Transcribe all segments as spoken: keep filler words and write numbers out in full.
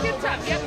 Good job. Yep.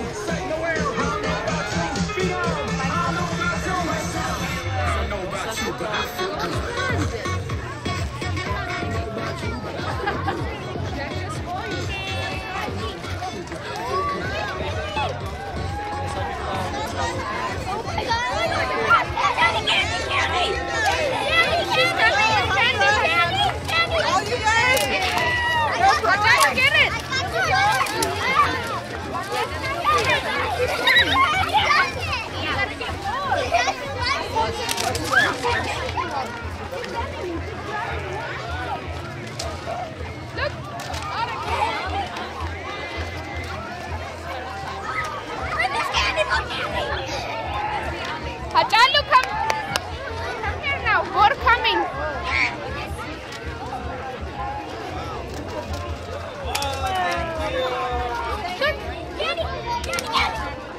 Hachalu, come. Come here now. More coming. Look, Candy, Candy, Candy.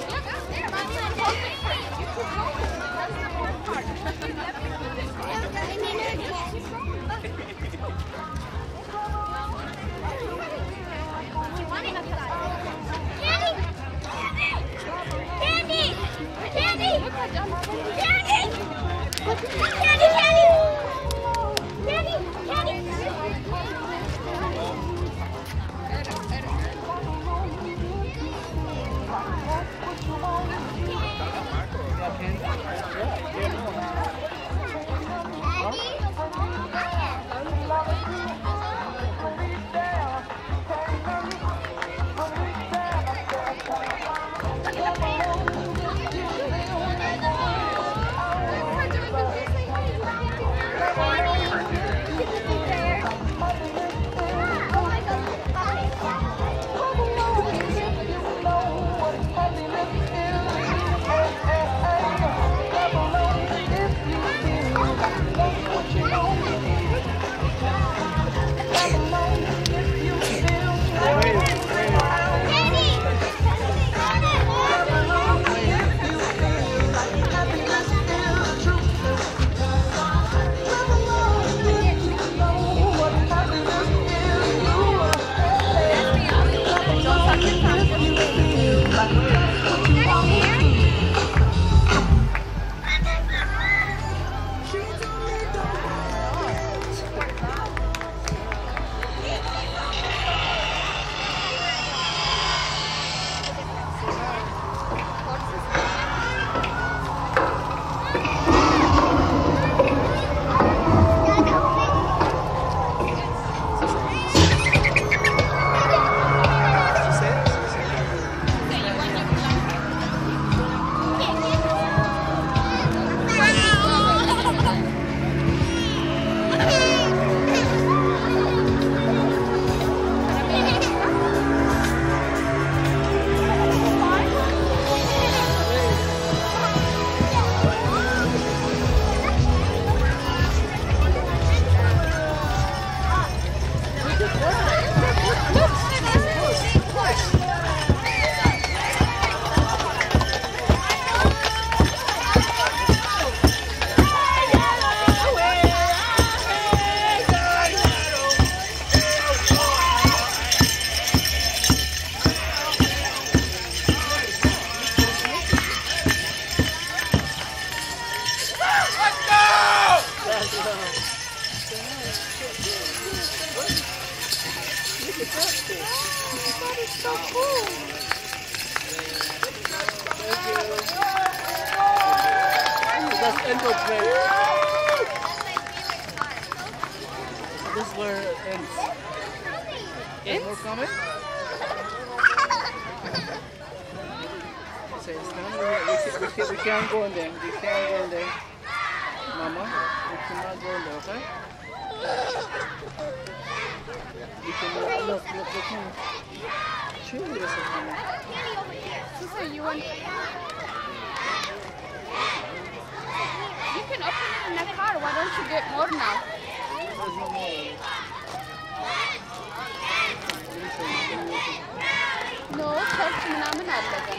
That's end of play. This is where it ends. Is more coming? Say it's not we, we, we, we can't go in there. We can't go in there. Mama, we cannot go in there, okay? We cannot look, look, look here. Surely this is coming. Sister, you want... You can open it in the car. Why don't you get more now? There's no more. No, church ምናምን አለ ገና.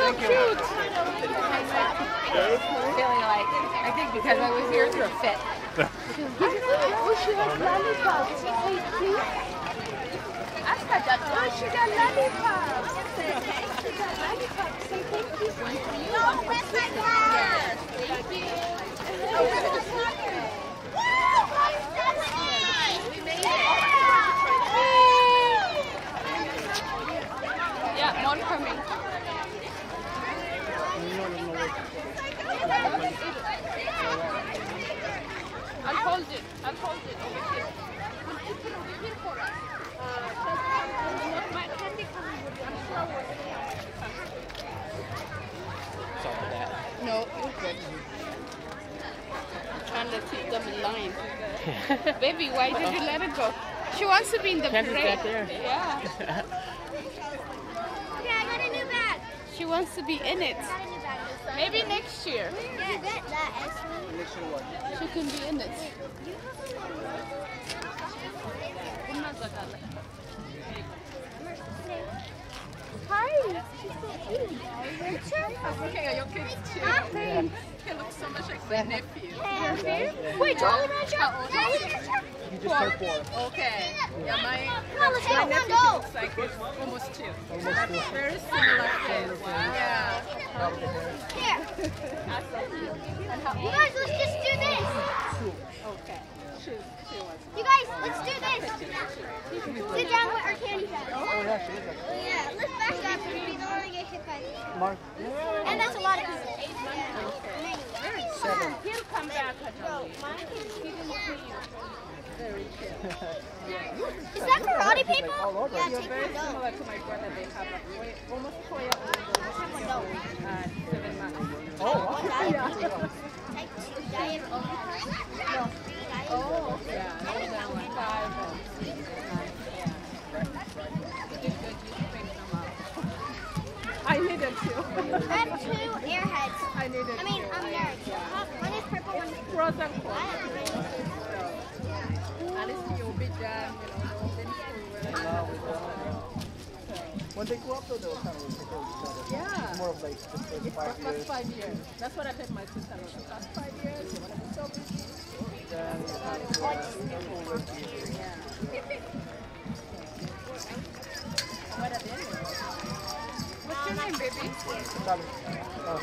cute. Feeling like, I think because I was here through a fit. Oh, she has lollipops. Hey, cute. Ask her that. Oh, she got lollipops. She got lollipops. Say thank you. One for you. No, that's my dad. Thank you. Yeah, more coming. I'll hold it. I'll hold it over here. We'll keep it over here for us. Uh, my candy coming with one flower. Sorry for that. No, you're good. I'm trying to keep them in line. Baby, why did you let it go? She wants to be in the Candy's parade. back there. Yeah. Yeah, I got a new bag. She wants to be in it. I got a new bag. Maybe next year. Yeah, that, that is. Next year what? She can be in it. Hi. She's so cute. I was looking at your kids too. Hi. They look so much like my nephew. Wait, Jolly Rancher? Jolly Rancher? You just turned four. Okay. Yeah, my, Come on, let's my go. nephew Go. looks like he's almost two. Almost four. Very similar kids. Yeah. Here. You guys, let's just do this. Okay. She, she was. You guys, let's do this. Sit down with our candy bag. Oh yeah, she is. Yeah, let's back up and we don't want to get hit by this. Mark. And that's a lot of people. Seven. He'll come back. Is that karate people? All over. Yeah, You're take very one down. similar to my brother. They have a way, almost four years old and seven months. Oh, wow. What diet? Type two diet. No. Oh, yeah. That was that one. Five and six and nine. Yeah. You did good. You picked them up. I needed to. I have two airheads. I needed I mean, to. I'm nerds. One is purple, one is blue. Pros and I cons. have a red. So, at least you'll be done, you know, they'll be in school. No, we don't. When they grow up, though, they'll kind of take care of each other. Yeah. It's more of like just those It's five the first years. five years. That's what I told my sister. The first five years, you want to be so busy. Then you kind of go school with you. Yeah. What are they? What's your name, baby? Charlie. Oh,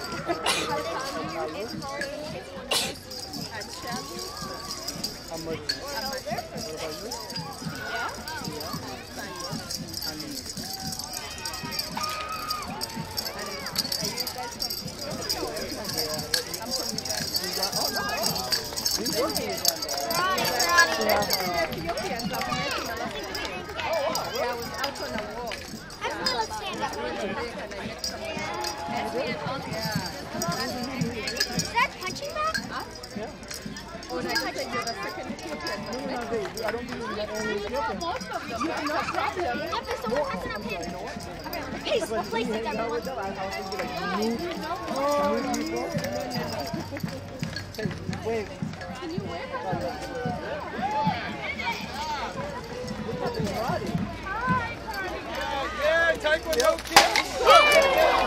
And Shelly. how much? What about you? Yeah. I mean, I'm from Uganda. you got, oh, no. We work in Uganda. Karate, karate. We have, uh, Ethiopians are making a lot of things. Yeah, I was out on a walk. I feel like stand up. Big and I met someone else. Yeah. Is that punching bag? yeah. Oh, and I said you're the second Ethiopian. No, no, no, they, I don't think we got any Ethiopian. Most of them. No problem. Yep, there's someone passing up him. Hey, what place is Hang out everyone? with them, I was thinking like, new, new people. Hey, wait. Can you wear Yeah, Taekwondo kids.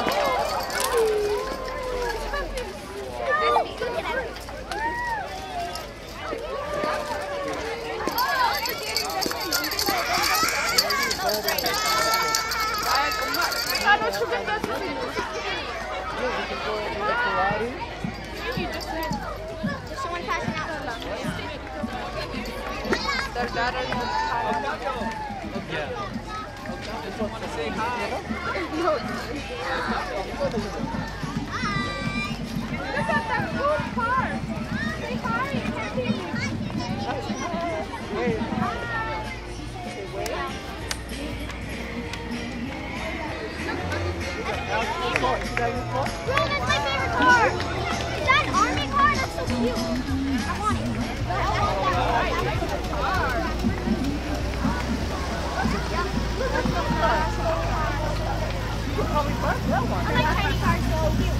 I don't you get that to me. Yeah, we can go and do the karate. There's someone passing out. Their daughter knows Yeah. Just want to say hi. Look at that cool car. Say hi. Wait. Bro, that's my favorite car. Is that an army car? That's so cute. I want it. I want that car. I like the car. Yeah. Look, that's the car. I like tiny cars. So cute.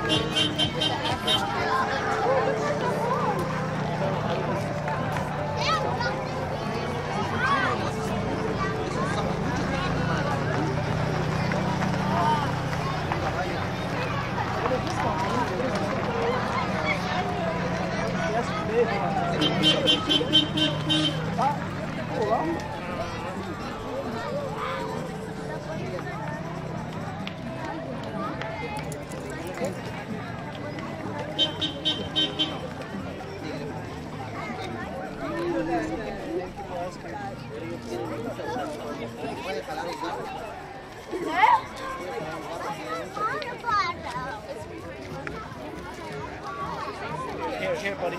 Here, here, buddy.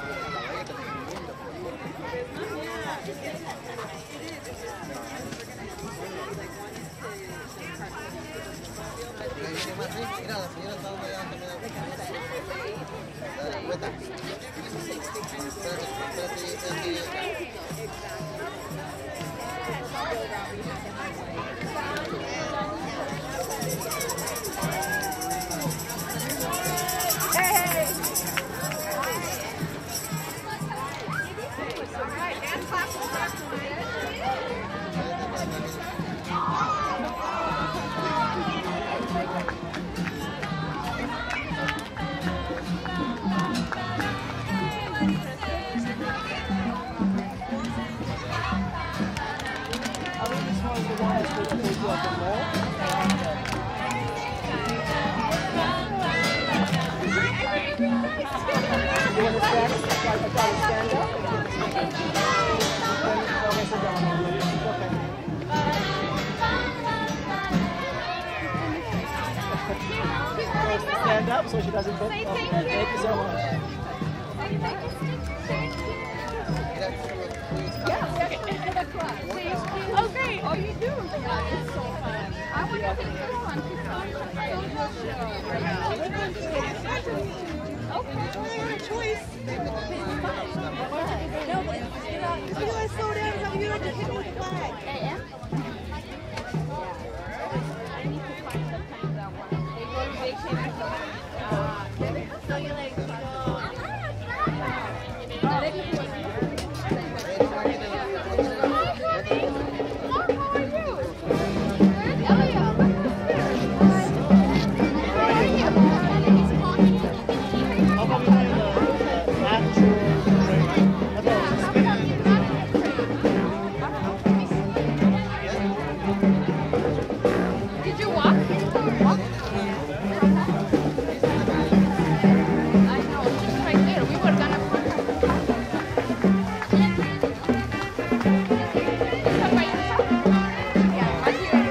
Stand up so she doesn't book. Oh, thank you so much. Oh, great. Oh, you do? Yeah, it's so fun. I want to take this one. Okay. Choice. No, but you guys slow down. How you like to hit with the flag? Yeah. I need to find the time that one. They go to vacation. So you like go. Did you walk? Walk? I know, just right there. We were gonna park at the top. Come by yourself? Yeah, right here.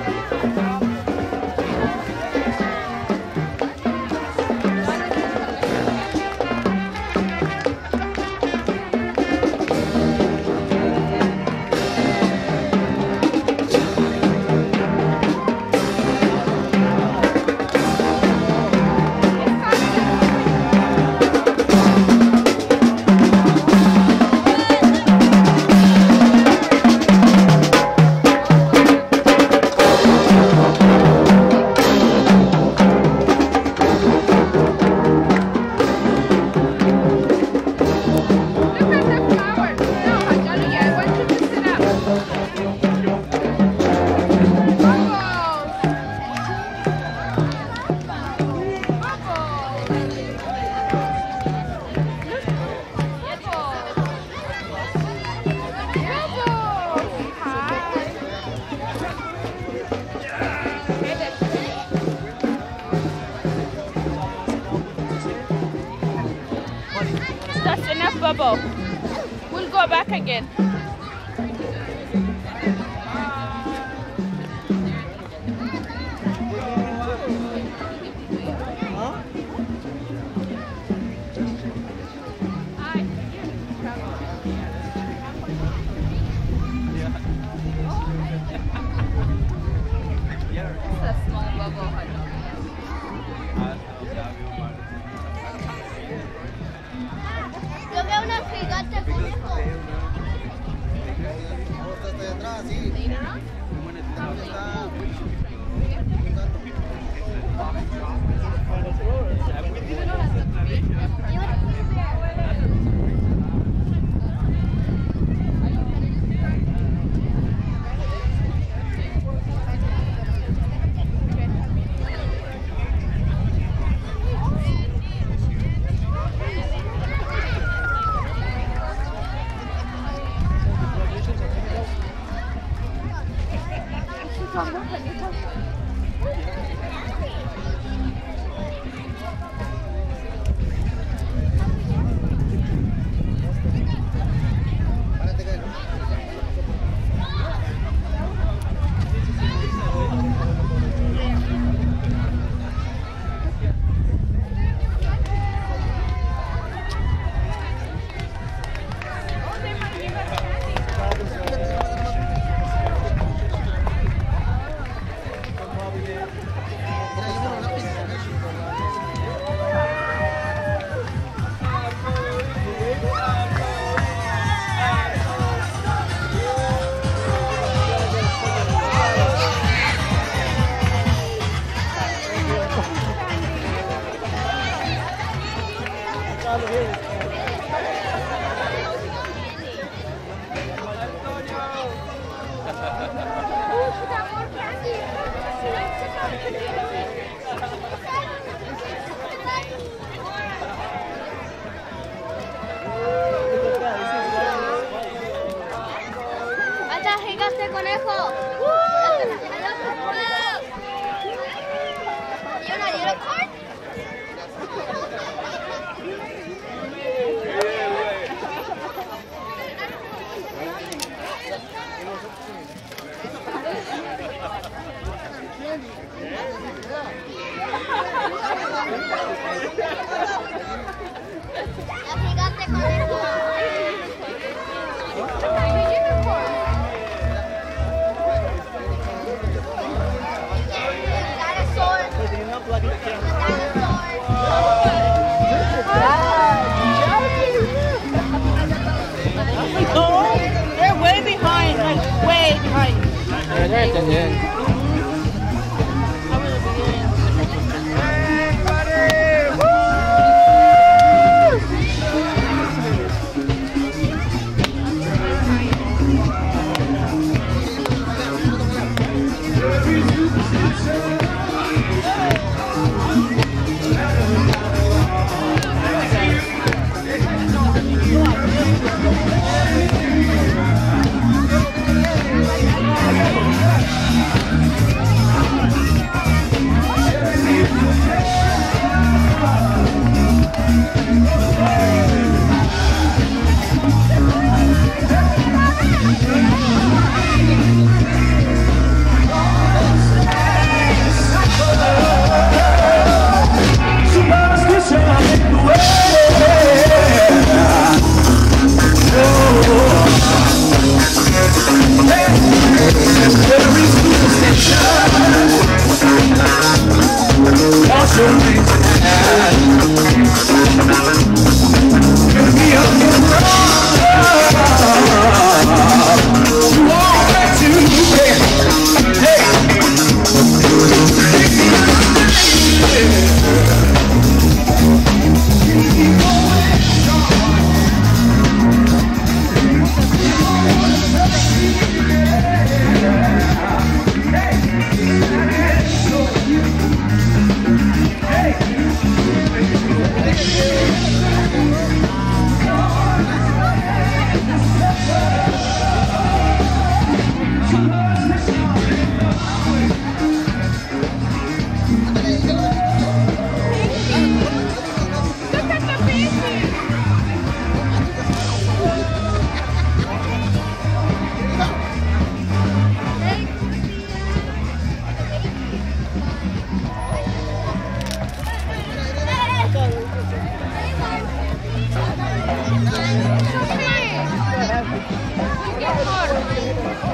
That's enough, Bubble. We'll go back again. It's a small bubble. Yo veo una frigata conejo. All of here. Ooh, she got more candy. Allá llegaste, conejo. You want a unicorn? Ya llegaste, conejo. Oh, they're way behind, like way behind. Yeah, they're at the end.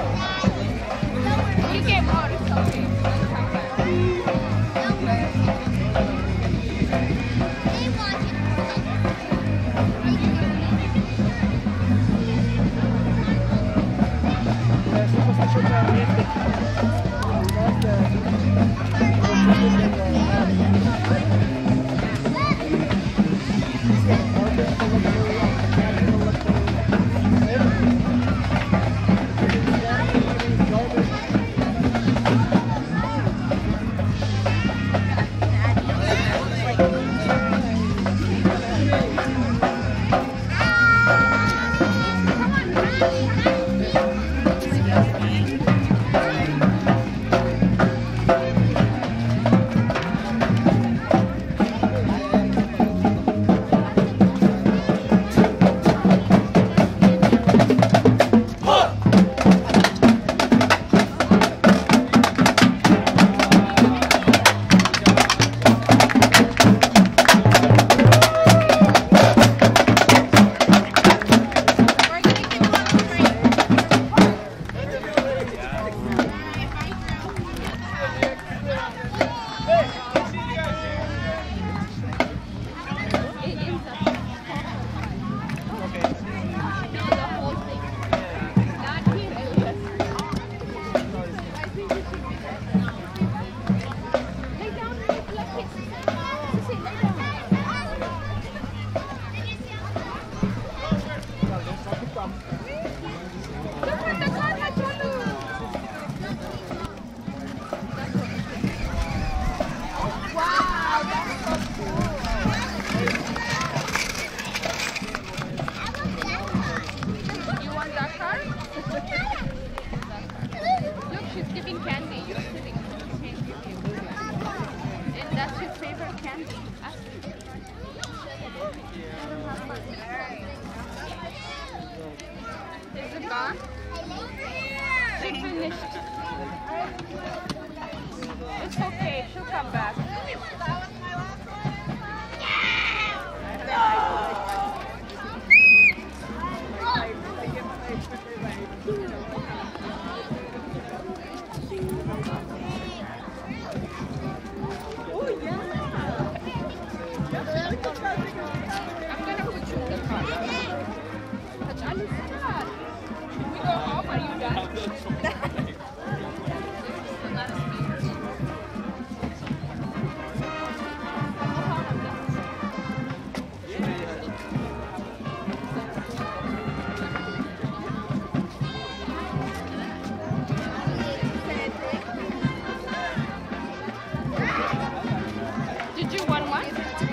You get more. What's your favorite candy? Ask me. Is it gone? It's finished. It's okay. She'll come back. I'm gonna put you in the car. But Alice, God. We go home. Are you done? Did you want one?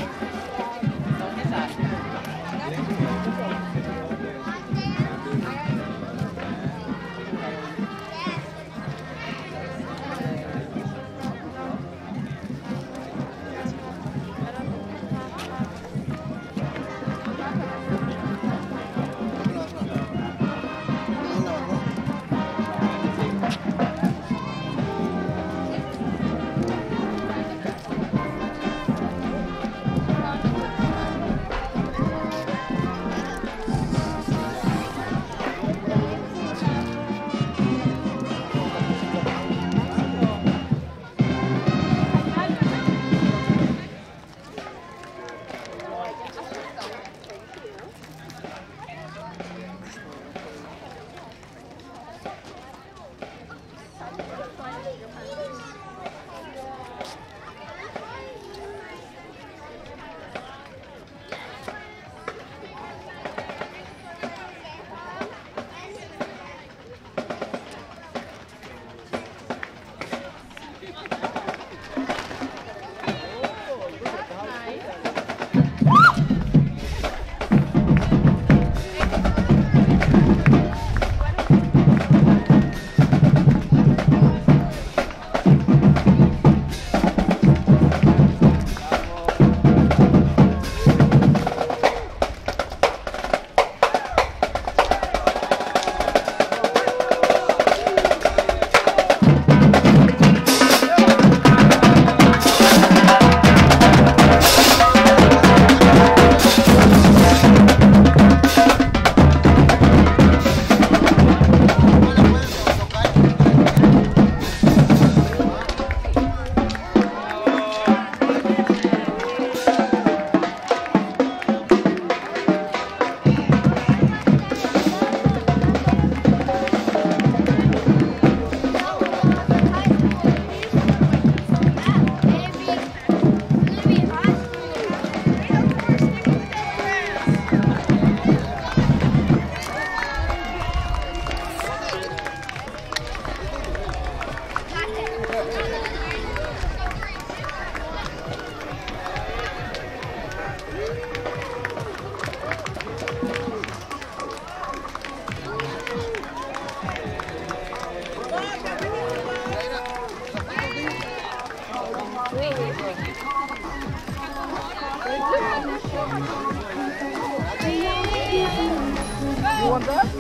You want that?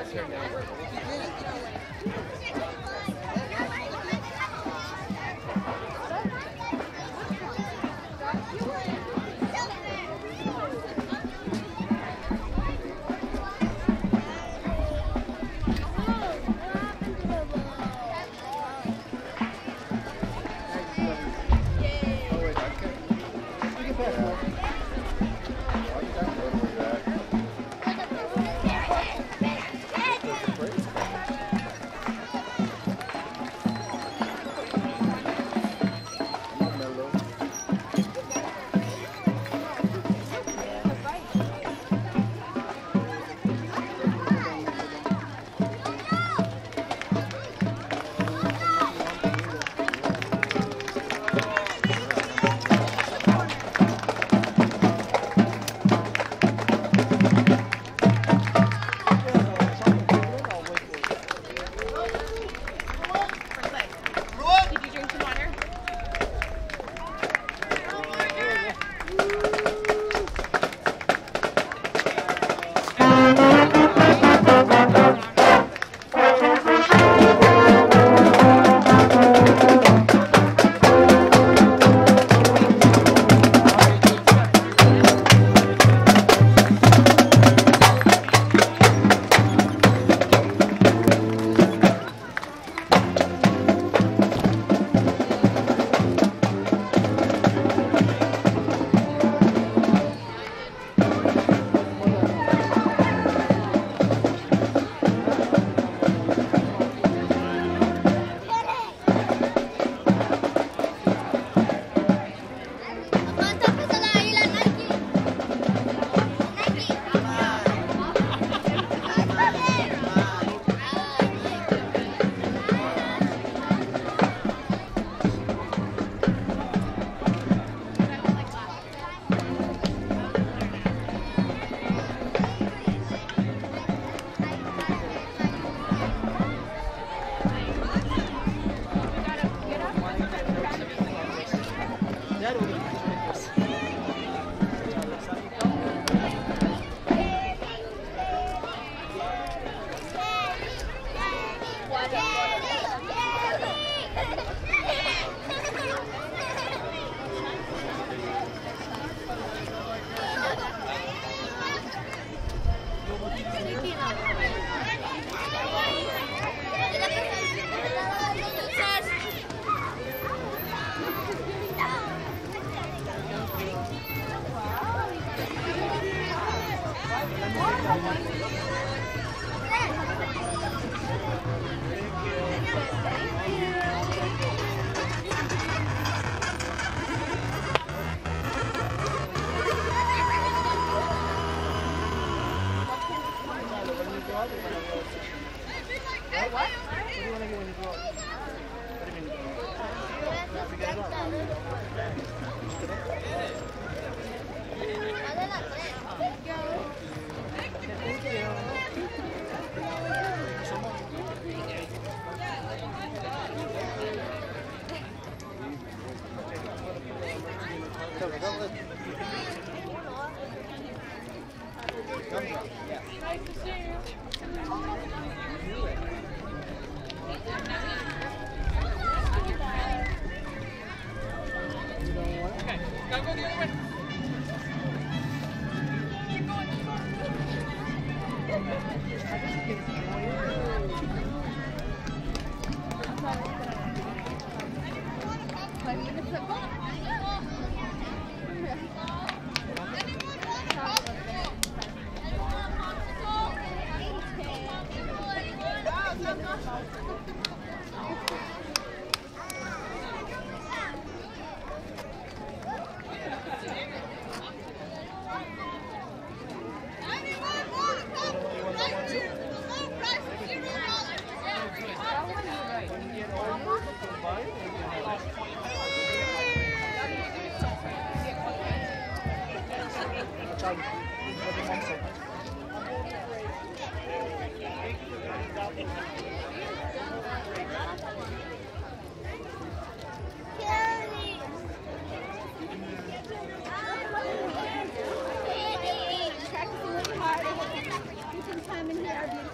Did you drink some water?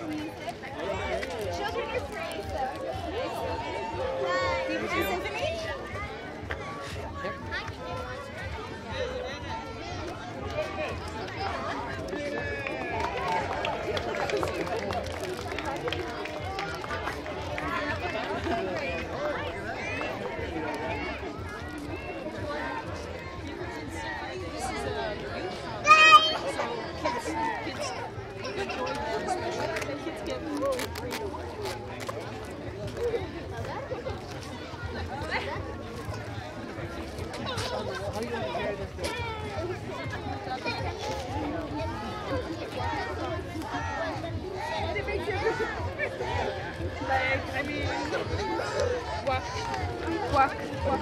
music. Children are free, so. Uh, Symphony? Like, I mean, walk, walk, walk.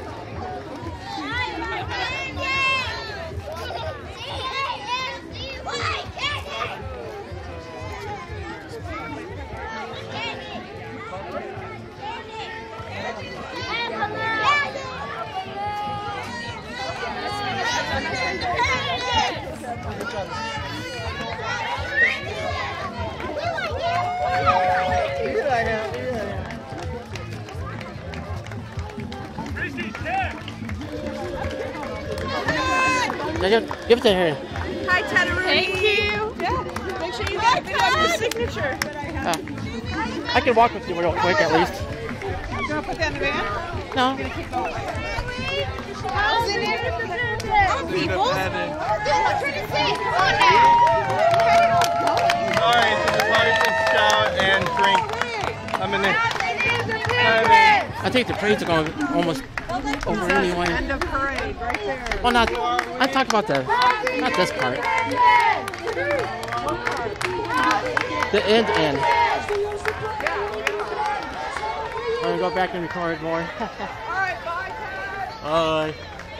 Give it to her. Hi, Tataruni. Thank you. Yeah. Make sure you get a video of your signature. Uh, I can walk with you real quick at least. You want to put that in the van? No. People? Alright, so the party is shout and drink. I'm in there. I think the parade's going almost over anyway. End of parade, right there. Well, not. I talk about the, not this part. The end end. I'm gonna go back and record more. All right, bye, Ted. Bye.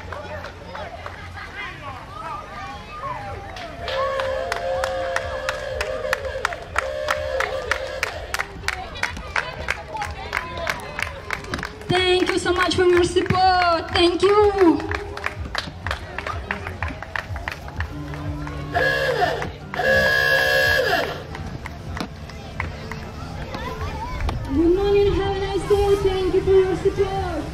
Thank you so much for your support. Thank you. Good morning. Have a nice day. Thank you for your support.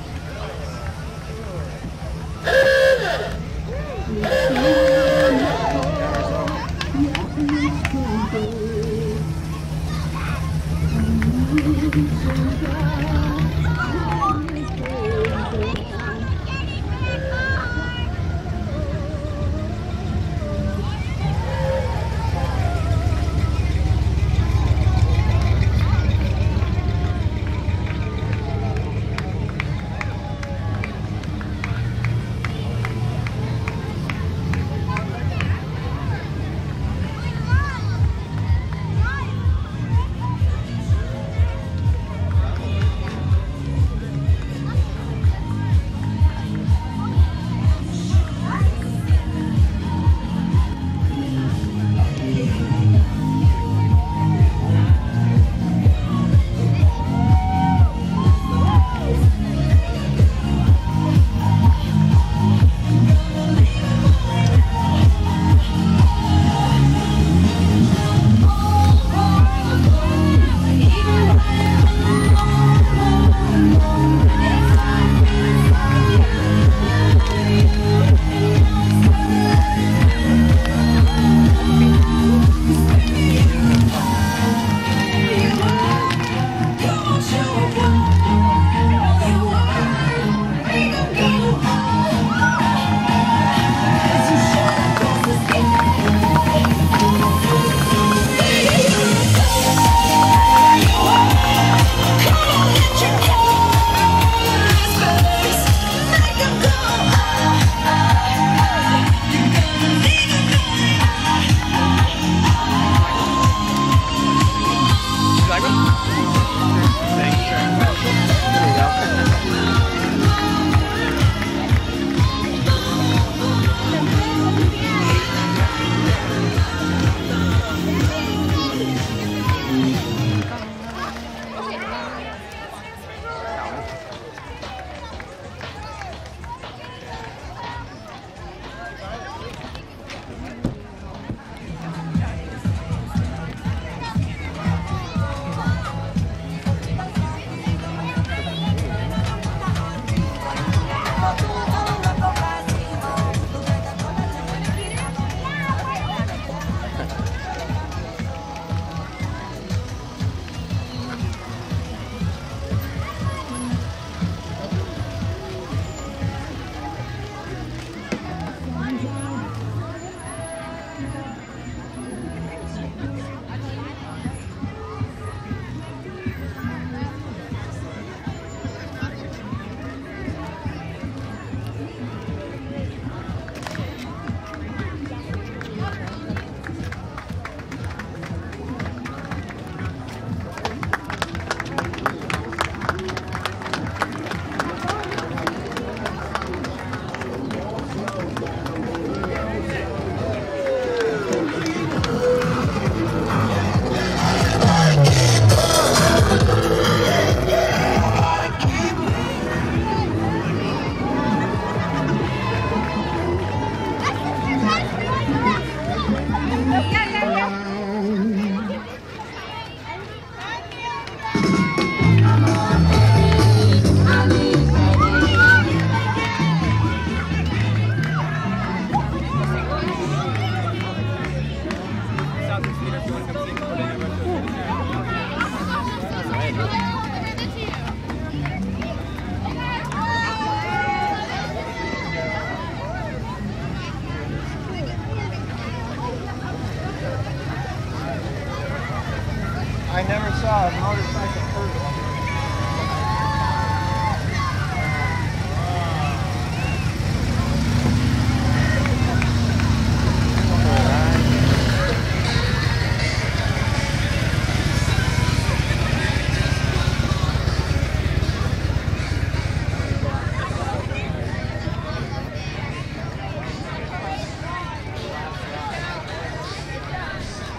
I never saw a motorcycle first.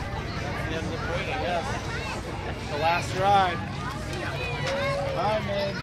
The last ride. Bye, man.